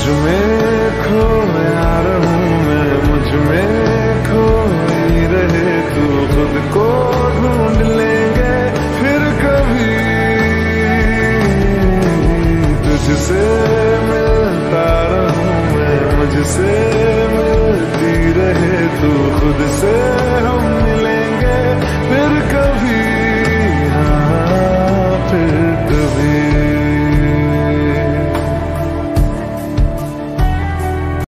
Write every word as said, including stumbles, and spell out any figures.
में खोया रहूं मैं, मुझ में खोई रहे तू, खुद को ढूंढ लेंगे फिर कभी। तुझसे मिलता रहूं मैं, मुझसे मिलती रहे तू, खुद से हम मिलेंगे फिर कभी।